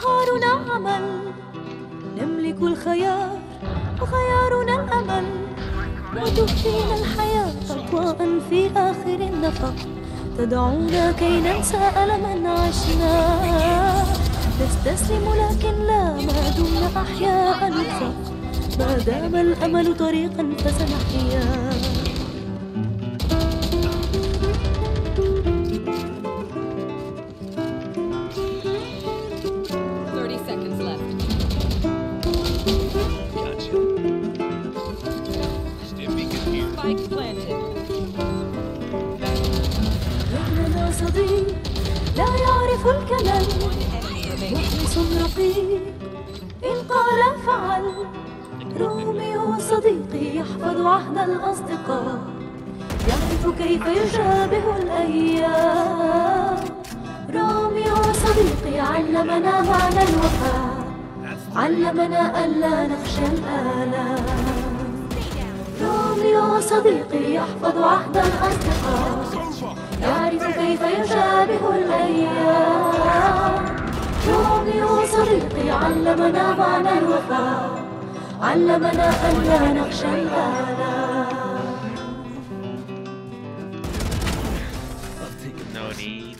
نهارنا عمل، نملك الخيار وخيارنا الأمل، وتهدينا الحياة أضواء في آخر النفق، تدعونا كي ننسى ألما عشنا. نستسلم لكن لا، ما دمنا أحياء نرفق، ما دام الأمل طريقا فسنحيا. لنا صديق لا يعرف الكلام، مخلص رقيق إن قال فعل. روميو صديقي يحفظ عهد الأصدقاء، يعرف كيف يشابه الأيام. روميو صديقي علمنا معنى الوفاء، علمنا ألا نخشى الآلام. روميو صديقي يحفظ عهد الأصدقاء، يعرف كيف يشابه الأيام. روميو صديقي علمنا معنى الوفاء، علمنا ألا نخشى الآلام.